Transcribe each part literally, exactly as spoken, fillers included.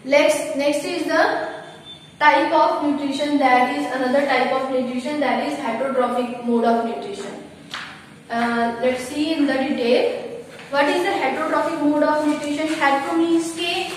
Next, next is the type of nutrition, that is another type of nutrition, that is heterotrophic mode of nutrition. Uh, let's see in the detail. What is the heterotrophic mode of nutrition? Hetero means के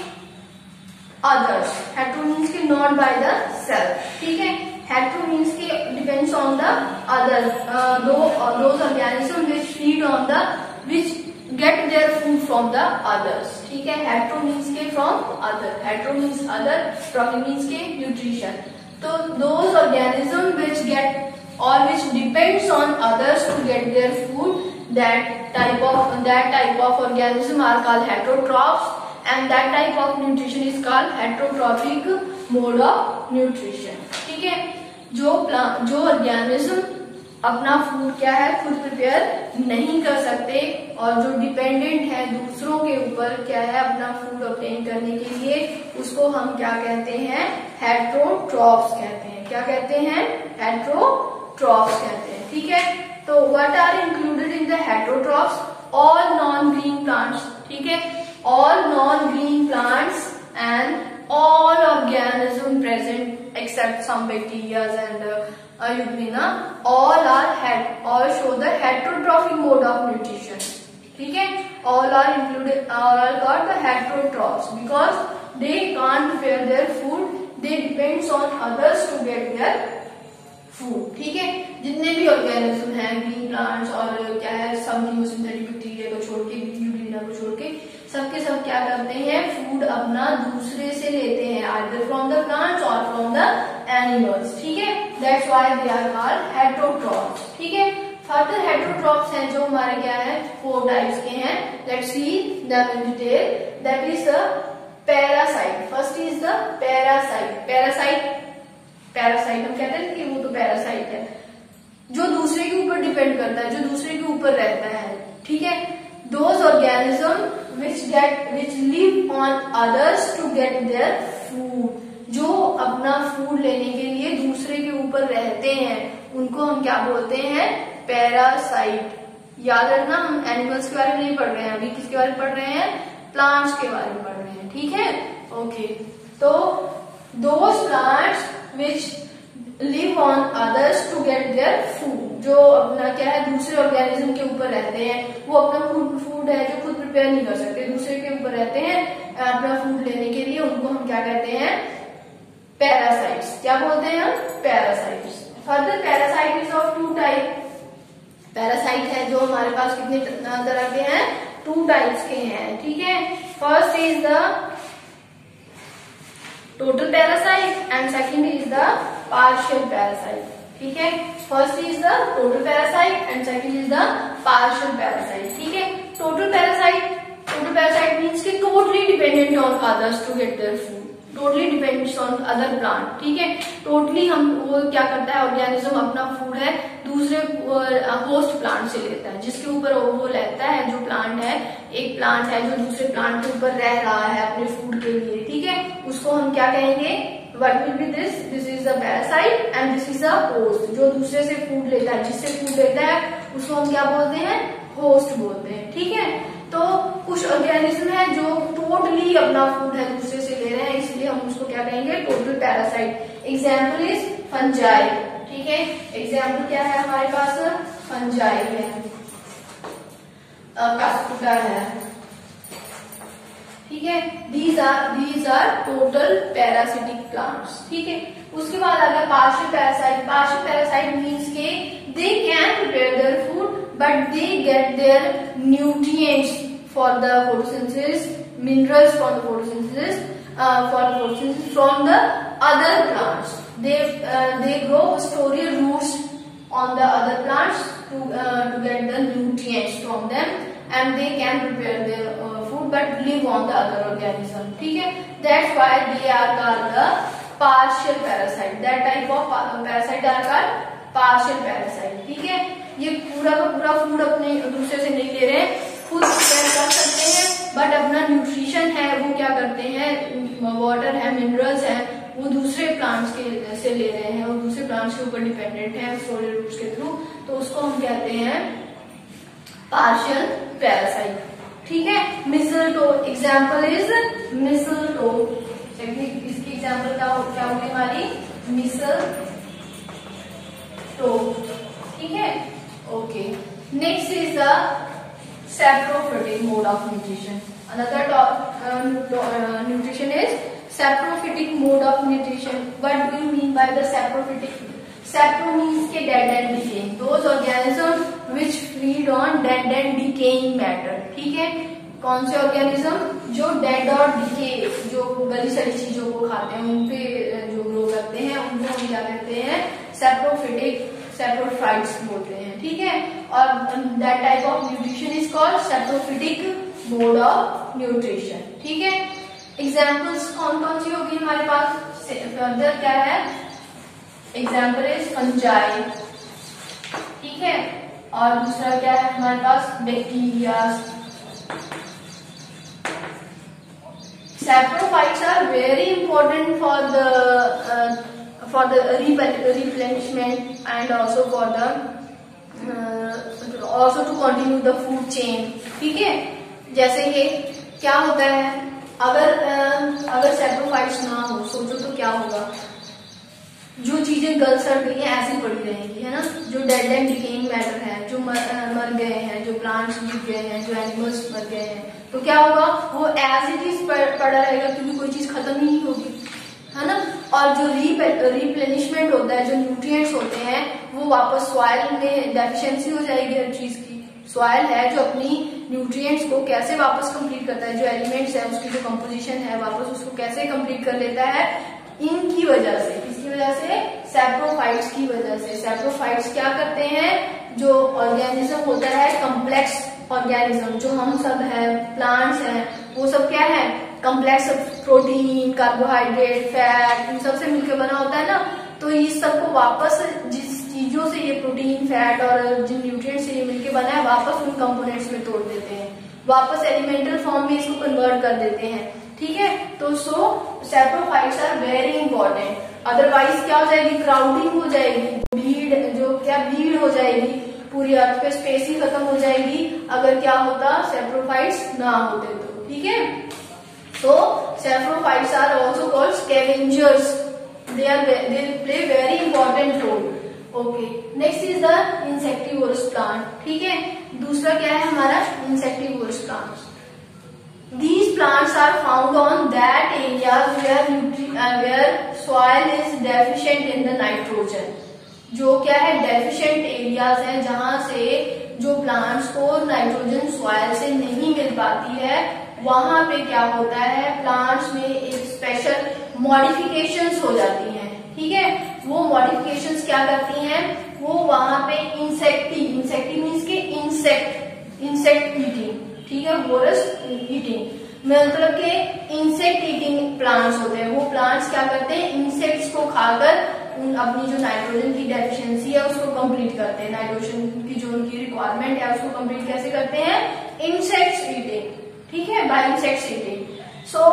others, hetero means के not by the self, ठीक है. Hetero means के depends on the other, uh, those, uh, those organisms which feed on the, which get their food from the others, ठीक है. Hetero means के from other, hetero means other, trophic means के nutrition. तो those organisms which get or which depends on others to get their food, that type of that type of organism are called heterotrophs, and that type of nutrition is called heterotrophic mode of nutrition, ठीक है. जो plant जो organism अपना food क्या है खुद prepare नहीं कर सकते और जो डिपेंडेंट है दूसरों के ऊपर क्या है अपना फूड ऑब्टेन करने के लिए, उसको हम क्या कहते हैं? हेटेरोट्रॉफ्स कहते हैं. क्या कहते हैं? हेटेरोट्रॉफ्स कहते हैं, ठीक है. तो what are included in the heterotrophs? All non green plants, ठीक है. All non green plants and all organism present except some bacteria and uh, euglena, all are had all show the heterotrophic mode of nutrition, ठीक है. all are included, all are called the heterotrophs because they can't prepare their food, they depends on others to get their food, ठीक है. जितने भी organism हैं green plants और क्या है सब न्यूसिंथेटिक बैक्टीरिया को छोड़ के, यूग्लिना को छोड़ के, सबके सब क्या करते हैं? फूड अपना दूसरे से लेते हैं, आइदर फ्रॉम द प्लांट्स और फ्रॉम द एनिमल्स, ठीक है. That's why they are called heterotrophs, ठीक है. फर्दर हेटेरोट्रॉफ्स हैं जो हमारे क्या है फोर टाइप्स के हैं. Let's see them in detail. That is the parasite. First is the parasite. Parasite parasite हम कहते हैं कि वो तो पैरासाइट है जो दूसरे के ऊपर डिपेंड करता है, जो दूसरे के ऊपर रहता है, ठीक है. Those organisms which get which live on others to get their food, जो अपना फूड लेने के लिए दूसरे के ऊपर रहते हैं, उनको हम क्या बोलते हैं? पैरासाइट. याद रखना, हम एनिमल्स के बारे में नहीं पढ़ रहे हैं, अभी किसके बारे में पढ़ रहे हैं? प्लांट्स के बारे में पढ़ रहे हैं, ठीक है. ओके, तो those plants which live on others to get their food, जो अपना क्या है दूसरे ऑर्गेनिज्म के ऊपर रहते हैं, वो अपना फूड फूड है जो खुद प्रिपेयर नहीं कर सकते, दूसरे के ऊपर रहते हैं अपना फूड लेने के लिए, उनको हम क्या कहते हैं? पैरासाइट्स. क्या बोलते हैं हम? Parasites. Further parasite is of two type. Parasite है जो हमारे पास कितने तरह के हैं? टू टाइप्स के हैं, ठीक है. First is the total parasite and second is the partial parasite, ठीक है. First is the total parasite and second is the partial parasite, ठीक है. Total parasite total parasite means कि totally dependent on others to get their food, totally depends on other plant, ठीक है. Totally हम वो क्या करता है ऑर्गेनिज्म अपना फूड है दूसरे होस्ट प्लांट से लेता है, जिसके ऊपर वो लेता है. जो प्लांट है, एक प्लांट है जो दूसरे प्लांट के ऊपर रह रहा है अपने फूड के लिए, ठीक है. उसको हम क्या कहेंगे? What will be this? This is a parasite and this is a host. जो दूसरे से फूड लेता है, जिससे फूड लेता है, उसको हम क्या बोलते हैं? होस्ट बोलते हैं, ठीक है. तो कुछ ऑर्गेनिज्म है जो टोटली अपना फूड है दूसरे से ले रहे हैं, इसलिए हम उसको क्या कहेंगे? Total parasite. Example is fungi, ठीक है. एग्जाम्पल क्या है हमारे पास? फंजाई है, कास्कुटा है, ठीक है. These are these are total parasitic plants, ठीक है. उसके बाद आ गया partial parasite. Partial parasite means के they can prepare their food but they get their nutrients for the photosynthesis, minerals for the photosynthesis, for the photosynthesis from the other plants. They they grow story roots on the other plants to uh, to get the nutrients from them and they can prepare their uh, food but live on the other organism, ठीक है. That's why they are called the partial parasite. That type of parasite are called partial parasite, ठीक है. ये पूरा का पूरा food अपने दूसरे से नहीं ले रहे हैं, खुद प्रिपेयर कर सकते हैं बट अपना न्यूट्रिशन है वो क्या करते हैं? वाटर है, मिनरल्स है, वो दूसरे प्लांट्स के से ले रहे हैं और दूसरे प्लांट्स के ऊपर डिपेंडेंट है सोलर रूट्स के थ्रू, तो उसको हम कहते हैं पार्शियल पैरासाइट, ठीक है. मिसलटो. Example is mistletoe. इसकी एग्जाम्पल क्या हो, क्या होगी हमारी, मिसल टो, ठीक है। Okay, next is the saprophytic mode of nutrition. Another uh, nutrition is saprophytic mode of nutrition. What do you mean by the saprophytic? Sapro means के dead and decaying. Those organisms which feed on dead and decaying matter. ठीक है, कौन से organism जो dead और decay, जो गली सड़ी चीजों को खाते हैं, उनपे जो ग्रो करते हैं, उनको हम क्या कहते हैं, सैप्रोफिटिक सैप्रोफाइट्स बोलते हैं, ठीक है। और that type of nutrition is called saprophytic mode of nutrition, ठीक है। एग्जाम्पल्स कौन कौन सी होगी हमारे पास, फर्दर क्या है, एग्जाम्पल इज फंजाई, ठीक है। और दूसरा क्या है हमारे पास, bacteria. Saprophytes are very important for the uh, for the replenishment and also for the uh, also to continue the food chain, ठीक है। जैसे कि क्या होता है, अगर uh, अगर saprophytes ना हो, सोचो तो क्या होगा, जो चीजें गल सड़ गई हैं ऐसी पड़ी रहेंगी, है ना। जो डेड एंड डिकेइंग मैटर है, जो मर, मर गए हैं, जो प्लांट्स गिर गए हैं, जो एनिमल्स मर गए हैं, तो क्या होगा, वो एज इट इज पड़ा रहेगा, क्योंकि कोई चीज खत्म ही नहीं होगी, है ना। और जो रिप्लेनिशमेंट होता है, जो न्यूट्रिएंट्स होते हैं, वो वापस सॉइल में डेफिशिएंसी हो जाएगी हर चीज की। सॉइल है जो अपनी न्यूट्रिएंट्स को कैसे वापस कंप्लीट करता है, जो एलिमेंट्स है उसकी जो कंपोजिशन है वापस उसको कैसे कंप्लीट कर लेता है, इनकी वजह से, किसकी वजह से, सैप्रोफाइट्स की वजह से। सैप्रोफाइट्स क्या करते हैं, जो ऑर्गेनिज्म होता है, कम्प्लेक्स ऑर्गेनिज्म जो हम सब है, प्लांट्स हैं, वो सब क्या है, कम्प्लेक्स प्रोटीन, कार्बोहाइड्रेट, फैट, इन सब से मिलकर बना होता है ना। तो इस सबको वापस, जिस चीजों से ये प्रोटीन, फैट और जिन न्यूट्रिएंट्स से ये मिलकर बना है, वापस उन कंपोनेंट्स में तोड़ देते हैं, वापस एलिमेंटल फॉर्म में इसको कन्वर्ट कर देते हैं, ठीक है। तो so saprophytes are very important, otherwise क्या हो जाएगी, क्राउडिंग हो जाएगी, भीड़, जो क्या भीड़ हो जाएगी, पूरी अर्थ पे स्पेस ही खत्म हो जाएगी अगर क्या होता, सैप्रोफाइट्स ना होते तो, ठीक है। So saprophytes are also called scavengers, they are they play very important role. Okay, next is the insectivorous plant, ठीक है। दूसरा क्या है हमारा, insectivorous plant. These plants are found on that areas where nutri uh, where soil is deficient in the nitrogen. जो क्या है, deficient areas हैं, जहां से जो प्लांट्स को नाइट्रोजन सॉइल से नहीं मिल पाती है, वहां पे क्या होता है, प्लांट्स में एक स्पेशल मॉडिफिकेशंस हो जाती हैं, ठीक है। वो मॉडिफिकेशंस क्या करती हैं, वो वहां पे इंसेक्टी, इंसेक्टी मीन्स के इंसेक्ट, इंसेक्ट ईटिंग, ठीक है, वोरस ईटिंग मतलब के इंसेक्ट ईटिंग प्लांट्स होते हैं। वो प्लांट्स क्या करते हैं, इंसेक्ट्स को खाकर अपनी जो नाइट्रोजन की डेफिशिएंसी है उसको कंप्लीट करते हैं, नाइट्रोजन की जो उनकी रिक्वायरमेंट है उसको कंप्लीट कैसे करते हैं, इंसेक्ट्स ईटिंग, ठीक है, बाय इंसेक्ट्स ईटिंग। सो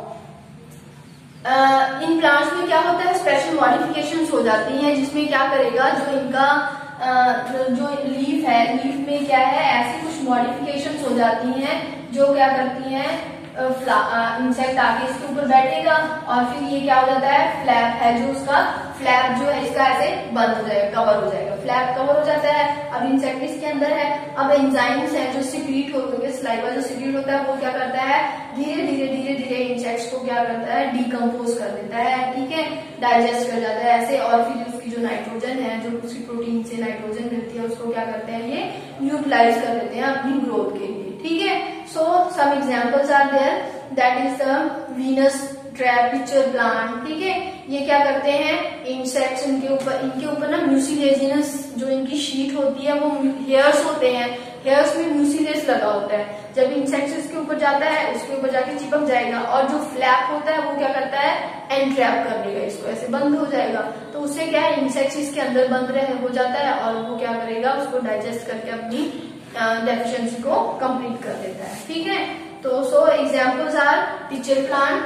इन प्लांट्स में क्या होता है, स्पेशल मॉडिफिकेशंस हो जाती हैं, जिसमें क्या करेगा, जो इनका Uh, जो लीफ है, लीफ में क्या है, ऐसी कुछ मॉडिफिकेशंस हो जाती हैं जो क्या करती हैं, इंसेक्ट आके इसके ऊपर बैठेगा और फिर ये क्या हो जाता है, फ्लैप है जो उसका, फ्लैप जो है इसका ऐसे बंद हो जाएगा, कवर हो जाएगा, फ्लैप कवर हो जाता है। अब इंसेक्ट इसके अंदर है, अब एंजाइम्स है जो सिक्रीट होते हैं, सलाइवा जो सिक्रीट होता है वो क्या करता है, धीरे धीरे धीरे धीरे इंसेक्ट्स को क्या करता है, डिकम्पोज कर देता है, ठीक है, डाइजेस्ट कर जाता है ऐसे, और फिर उसकी जो नाइट्रोजन है, जो उसकी प्रोटीन से नाइट्रोजन मिलती है, उसको क्या करते हैं, ये यूटिलाइज कर देते हैं अपनी ग्रोथ के लिए, ठीक है। So some examples are there, that is the Venus trap pitcher plant, ठीक है। ये क्या करते हैं, इंसेक्ट्स, इनके ऊपर इनके ऊपर ना म्यूसिलेजिनस जो इनकी शीट होती है, वो हेयर्स होते हैं, हेयर्स में म्यूसिलेज लगा होता है, जब इंसेक्ट्स इसके ऊपर जाता है उसके ऊपर जाके चिपक जाएगा, और जो फ्लैप होता है वो क्या करता है, एनट्रैप कर देगा इसको, ऐसे बंद हो जाएगा। तो उससे क्या है, इंसेक्ट्स इसके अंदर बंद रहे हो जाता है, और वो क्या करेगा, उसको डाइजेस्ट करके अपनी डेफिशिएंसी को कंप्लीट कर देता है, ठीक है। तो so examples are pitcher plant,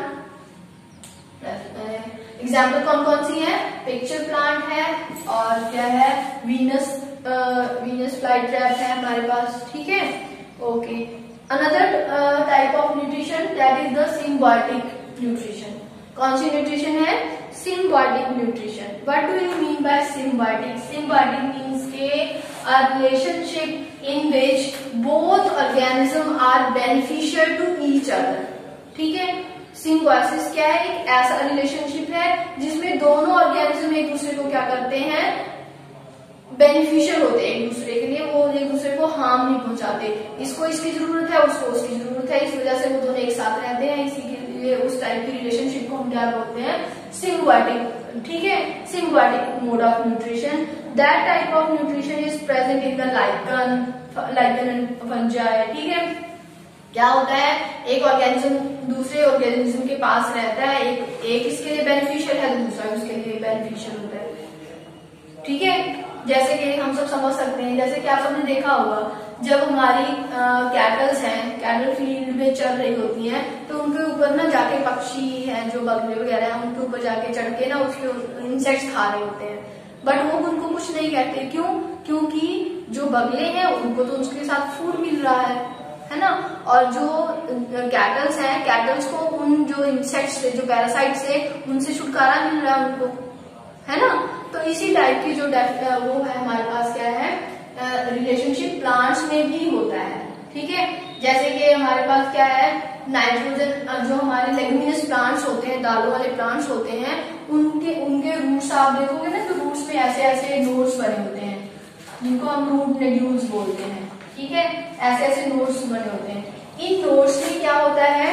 example कौन कौन सी है, पिक्चर प्लांट है, और क्या है, वीनस वीनस फ्लाई ट्रैप है हमारे पास, ठीक है। Okay, another type of nutrition that is the symbiotic nutrition. कौन सी न्यूट्रिशन है? Symbiotic nutrition. What do you mean by symbiotic? Symbiotic means के a relationship in which both organisms are beneficial to each other. ठीक है, symbiosis क्या है? एक ऐसा रिलेशनशिप है जिसमें दोनों ऑर्गेनिज्म एक दूसरे को क्या करते हैं? बेनिफिशियल होते हैं एक दूसरे के लिए, वो एक दूसरे को हार्म नहीं पहुंचाते. इसको इसकी जरूरत है, उसको उसकी जरूरत है, इस वजह से वो दोनों एक साथ रहते हैं. इसी के लिए उस टाइप की रिलेशनशिप को हम क्या बोलते हैं? सिम्बायोटिक. ठीक है, symbiotic mode of nutrition. That type of nutrition is present in the lichen lichen and fungi. ठीक है, क्या होता है? एक ऑर्गेनिज्म दूसरे ऑर्गेनिज्म के पास रहता है, एक एक इसके लिए बेनिफिशियल है, दूसरा उसके लिए बेनिफिशियल होता है. ठीक है, जैसे कि हम सब समझ सकते हैं, जैसे कि आप सबने देखा होगा जब हमारी कैटल्स हैं, कैटल फील्ड में चल रही होती हैं, तो उनके ऊपर ना जाके पक्षी हैं जो बगले वगैरह हैं, उनके ऊपर जाके चढ़ के ना उसके इंसेक्ट्स खा रहे होते हैं. बट वो उनको कुछ नहीं कहते. क्यों? क्योंकि जो बगले हैं उनको तो उसके साथ फूड मिल रहा है, है ना. और जो कैटल्स हैं, कैटल्स को उन जो इंसेक्ट्स से, जो पैरासाइट से, उनसे छुटकारा मिल रहा है उनको, है ना. तो इसी टाइप की जो वो है हमारे पास क्या है? रिलेशनशिप प्लांट्स में भी होता है. ठीक है, जैसे कि हमारे पास क्या है? नाइट्रोजन, जो हमारे लेग्यूमिनस प्लांट्स होते हैं, दालों वाले प्लांट्स होते हैं, उनके उनके रूट्स आप देखोगे ना, तो रूट्स में ऐसे ऐसे नोड्स बने होते हैं जिनको हम रूट नोड्यूल्स बोलते हैं. ठीक है, ऐसे ऐसे नोड्स बने होते हैं. इन नोड्स में क्या होता है?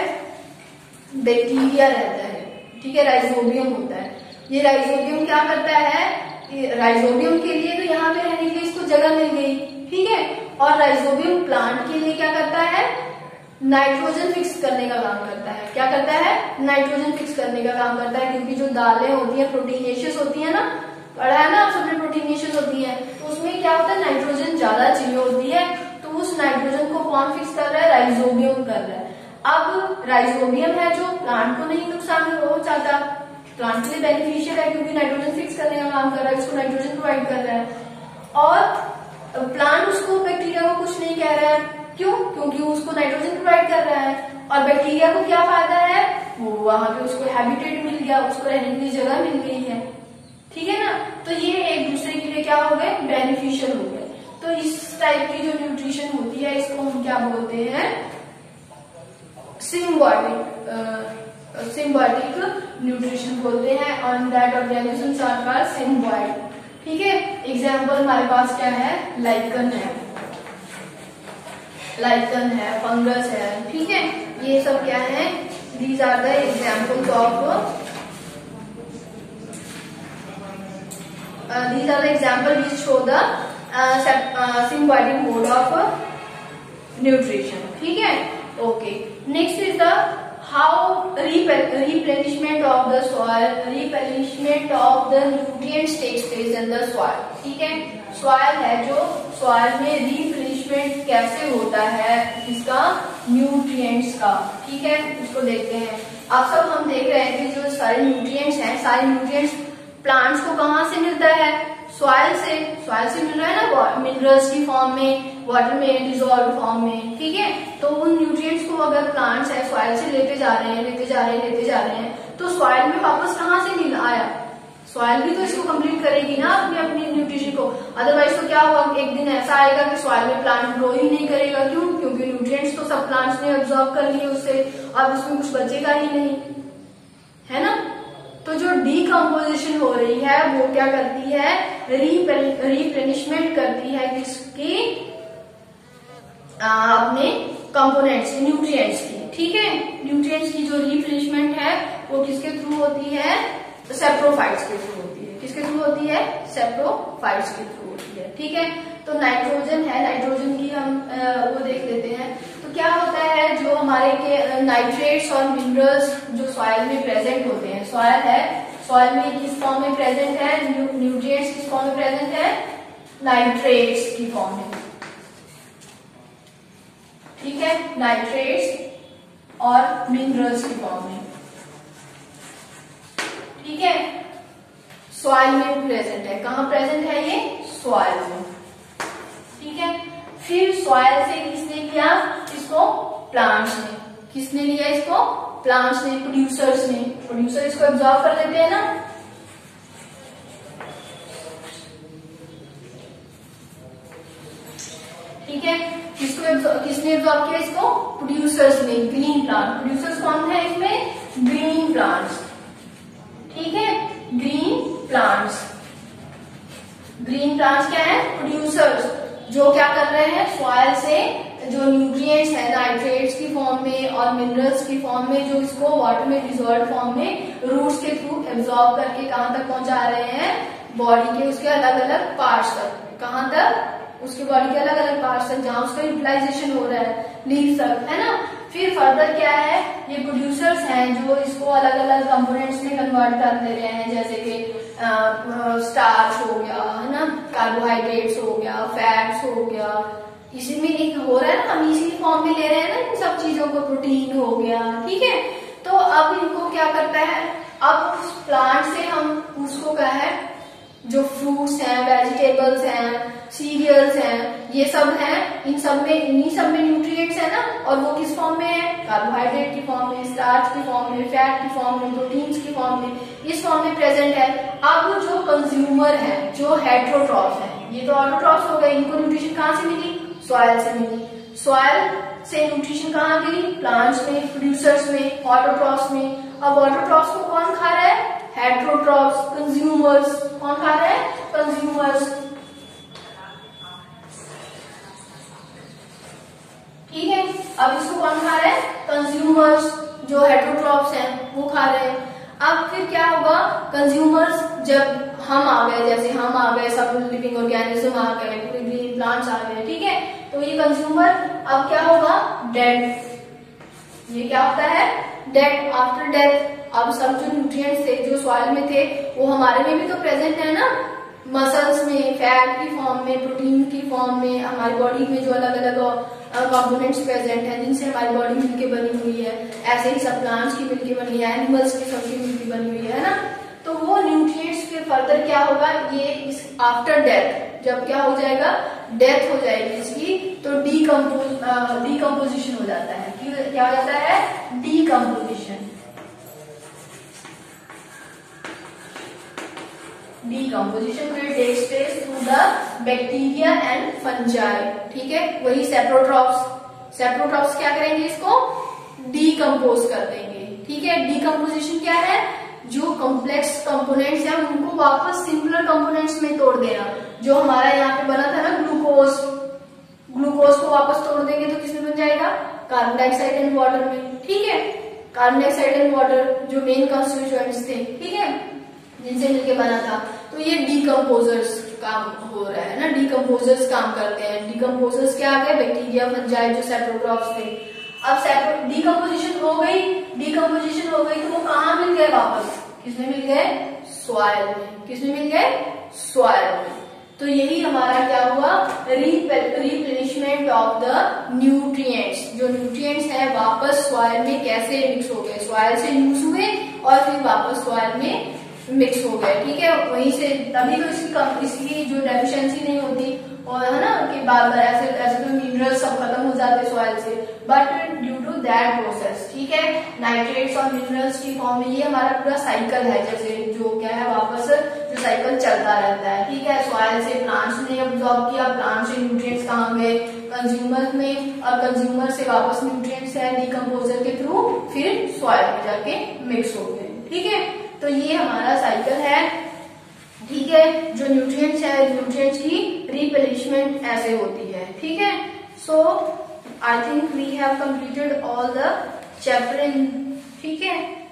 बैक्टीरिया रहता है. ठीक है, राइजोबियम होता है. ये राइजोबियम क्या करता है? राइजोबियम के लिए तो यहाँ पे रहने के लिए इसको जगह मिल गई. ठीक है, और राइजोबियम प्लांट के लिए क्या करता है? नाइट्रोजन फिक्स करने का काम करता है. क्या करता है? नाइट्रोजन फिक्स करने का काम करता है. क्योंकि जो दालें होती हैं प्रोटीनेशियस होती है ना, पढ़ा है ना आप सबने, प्रोटीनेशियस होती है, तो उसमें क्या होता है? नाइट्रोजन ज्यादा चाहिए होती है. तो उस नाइट्रोजन को कौन फिक्स कर रहा है? राइजोबियम कर रहा है. अब राइजोबियम है जो प्लांट को नहीं नुकसान पहुंचाता, प्लांट के लिए बेनिफिशियल है क्योंकि नाइट्रोजन फिक्स करने का काम कर रहा है, उसको नाइट्रोजन प्रोवाइड कर रहा है. और प्लांट उसको, बैक्टीरिया को कुछ नहीं कह रहा है. क्यों? क्योंकि उसको नाइट्रोजन प्रोवाइड कर रहा है. और बैक्टीरिया को क्या फायदा है? वो वहां पे उसको हैबिटेट मिल गया, उसको रहने के लिए जगह मिल गई है. ठीक है ना. तो ये एक दूसरे के लिए क्या हो गए? बेनिफिशियल हो गए. तो इस टाइप की जो न्यूट्रिशन होती है इसको हम क्या बोलते हैं? सिम्बायोटिक सिम्बायोटिक न्यूट्रिशन बोलते हैं. On that organisms are called symbiote. ठीक है, एग्जाम्पल हमारे पास क्या है? लाइकन है, लाइकन है, फंगस है. ठीक है, ये सब क्या है? These are the examples of these are the example which show the symbiotic mode of nutrition. ठीक है, okay. Next is the how replenishment of the soil, replenishment of the nutrients takes place in the soil. ठीक है, soil है जो, soil में replenishment कैसे होता है इसका? nutrients का. ठीक है, इसको देखते हैं. आप सब हम देख रहे हैं कि जो सारे nutrients हैं, सारे nutrients plants को कहाँ से मिलता है? सॉइल से. सॉइल से मिल रहा है ना, मिनरल्स की फॉर्म में, वाटर में, डिजोल्व फॉर्म में. ठीक है, तो उन न्यूट्रिएंट्स को अगर प्लांट्स है सॉइल से लेते जा रहे हैं, लेते जा रहे हैं, लेते जा रहे हैं, तो सॉइल में वापस कहाँ से मिल आया? सॉइल भी तो इसको कंप्लीट करेगी ना अपनी अपनी न्यूट्रिशन को. अदरवाइज तो क्या होगा? एक दिन ऐसा आएगा कि सॉइल में प्लांट ग्रो ही नहीं करेगा. क्यों? क्योंकि न्यूट्रिएंट्स तो सब प्लांट्स ने ऑब्जॉर्व कर लिए उससे, अब उसमें कुछ बचेगा ही नहीं, है ना. तो जो डीकम्पोजिशन हो रही है वो क्या करती है? रिप्लेनिशमेंट करती है किसकी? अपने कंपोनेंट्स, न्यूट्रिएंट्स की. ठीक है, न्यूट्रिएंट्स की जो रिप्लेनिशमेंट है वो किसके थ्रू होती है? सेप्रोफाइट्स के थ्रू होती है. किसके थ्रू होती है? सेप्रोफाइट्स के थ्रू होती है. ठीक है, तो नाइट्रोजन है, नाइट्रोजन की हम वो देख लेते हैं. तो क्या होता है? जो हमारे के नाइट्रेट्स और मिनरल्स जो सॉइल में प्रेजेंट होते हैं, सॉइल है, सॉइल में किस फॉर्म में प्रेजेंट है? न्यूट्रिएंट्स किस फॉर्म में प्रेजेंट है? नाइट्रेट्स की फॉर्म में. ठीक है, नाइट्रेट्स और मिनरल्स की फॉर्म में. ठीक है, सॉइल में प्रेजेंट है. कहाँ प्रेजेंट है ये? सॉइल में. ठीक है, फिर सॉइल से किसने लिया इसको? प्लांट्स ने. किसने लिया इसको? प्लांट्स ने, प्रोड्यूसर्स ने। प्रोड्यूसर इसको एब्जॉर्ब कर लेते हैं ना, ठीक है। किसको किसने एब्जॉर्ब किया इसको? प्रोड्यूसर्स ने, ग्रीन प्लांट। प्रोड्यूसर्स कौन है इसमें? ग्रीन प्लांट्स, ठीक है, ग्रीन प्लांट्स। ग्रीन प्लांट्स क्या है? प्रोड्यूसर्स, जो क्या कर रहे हैं? सॉइल से जो न्यूट्रिएंट्स है नाइट्रेट्स की फॉर्म में और मिनरल्स की फॉर्म में, जो इसको वाटर में डिसॉल्व फॉर्म में रूट्स के थ्रू एब्जॉर्ब करके कहां तक पहुंचा रहे हैं? बॉडी के उसके अलग अलग पार्ट्स तक। कहां तक? उसके बॉडी के अलग अलग पार्ट्स तक, जहां उसका यूटिलाइजेशन हो रहा है, लीव्स तक, है ना। फिर फर्दर क्या है? ये प्रोड्यूसर्स हैं जो इसको अलग अलग कंपोनेंट्स में कन्वर्ट कर दे रहे हैं, जैसे कि स्टार्च हो गया, है ना, कार्बोहाइड्रेट्स हो गया, फैट्स हो गया, इसी में एक हो रहा है ना, हम इसी फॉर्म में ले रहे हैं ना इन सब चीजों को, प्रोटीन हो गया, ठीक है। तो अब इनको क्या करता है? अब उस प्लांट से हम उसको क्या है, जो फ्रूट्स हैं, वेजिटेबल्स हैं, सीरियल्स हैं, ये सब हैं, इन सब में, इन्हीं सब में न्यूट्रिएंट्स है ना, और वो किस फॉर्म में है? कार्बोहाइड्रेट की फॉर्म में, स्टार्च की फॉर्म में, फैट की फॉर्म में, प्रोटीन्स की फॉर्म में, इस फॉर्म में प्रेजेंट है। अब जो कंज्यूमर है, जो हेट्रोट्रॉप्स है, ये तो ऑटोट्रॉप्स हो गए, इनको न्यूट्रिशन कहाँ से मिली? सॉइल से मिली। सॉइल से न्यूट्रिशन कहाँ गिरी? प्लांट्स में, प्रोड्यूसर्स में, ऑटोट्रॉप्स में। अब ऑटोट्रॉप्स को कौन खा रहा है? Heterotrophs, consumers. कौन खा रहा है? कंज्यूमर्स, ठीक है। अब इसको कौन खा रहा है? कंज्यूमर्स, जो हेट्रोट्रॉप्स हैं वो खा रहे हैं। अब फिर क्या होगा? कंज्यूमर्स, जब हम आ गए, जैसे हम आ गए, सब लिविंग ऑर्गेनिज्म आ गए, पूरे ग्रीन प्लांट्स आ गए, ठीक है, तो ये कंज्यूमर अब क्या होगा? डेड। ये क्या होता है? डेड। आफ्टर डेथ अब सब जो न्यूट्रिएंट्स थे जो सॉइल में थे वो हमारे में भी तो प्रेजेंट है ना, मसल्स में, फैट की फॉर्म में, प्रोटीन की फॉर्म में, हमारी बॉडी में जो अलग अलग कंपोनेंट्स प्रेजेंट है जिनसे हमारी बॉडी मिलके बनी हुई है, ऐसे ही सब प्लांट्स की मिलके बनी है, एनिमल्स की सबकी मिलके बनी हुई है ना। तो वो न्यूट्रिएंट्स फिर फर्दर क्या होगा? ये इस आफ्टर डेथ, जब क्या हो जाएगा? डेथ हो जाएगी इसकी, तो डीकम्पोज डीकम्पोजिशन हो जाता है। क्या हो जाता है? Decomposition. Decomposition will take place through the bacteria and fungi, ठीक है। वही सेप्रोट्रॉप्स, सेप्रोट्रॉप्स क्या करेंगे? इसको डीकम्पोज कर देंगे, ठीक है। डीकम्पोजिशन क्या है? जो कॉम्प्लेक्स कंपोनेंट्स हैं उनको वापस सिंपलर कंपोनेंट्स में तोड़ देना। जो हमारा यहाँ पे बना था ना ग्लूकोज, ग्लूकोज को वापस तोड़ देंगे तो किसमें बन जाएगा? कार्बन डाइऑक्साइड एंड वाटर में, ठीक है। कार्बन डाइऑक्साइड एंड वाटर जो मेन कंस्टिट्यूएंट्स थे, ठीक है, जिनसे मिलके बना था। तो ये डीकम्पोजर्स काम हो रहा है ना, डीकम्पोजर्स काम करते हैं। डीकम्पोजर्स क्या आ गए? बैक्टीरिया, फंजाई, जो सेप्रोट्रॉप्स थे। अब डीकम्पोजिशन हो गई, डीकम्पोजिशन हो गई तो वो कहाँ मिल गए वापस? किसमें मिल गए? सॉइल में। किसमें मिल गए? सॉइल में। तो यही हमारा क्या हुआ? Replenishment of the nutrients. जो न्यूट्रिएंट्स है वापस सॉइल में कैसे मिक्स हो गए? सॉइल से यूज हुए और फिर वापस सॉइल में मिक्स हो गए, ठीक है। वहीं से तभी तो इसकी कम, इसकी जो डेफिशिएंसी नहीं होती, और है ना कि बार बार ऐसे ऐसे तो मिनरल्स सब खत्म हो जाते सॉइल से, but due to that process, ठीक है, नाइट्रेट्स और मिनरल्स की फॉर्म में ये हमारा पूरा साइकिल है, जैसे जो क्या है वापस जो साइकिल चलता रहता है, ठीक है। सॉइल से प्लांट्स ने एब्जॉर्ब किया, प्लांट से न्यूट्रिएंट्स कहाँ गए? कंज्यूमर में, और कंज्यूमर से वापस न्यूट्रिएंट्स है डीकम्पोजर के थ्रू फिर सॉइल में जाके मिक्स हो गए, ठीक है। तो ये हमारा साइकिल है, ठीक है। जो न्यूट्रिएंट्स है, न्यूट्रिएंट्स की रिप्लेनिशमेंट ऐसे होती है, ठीक है। So I think we have completed all the chapter in, ठीक है।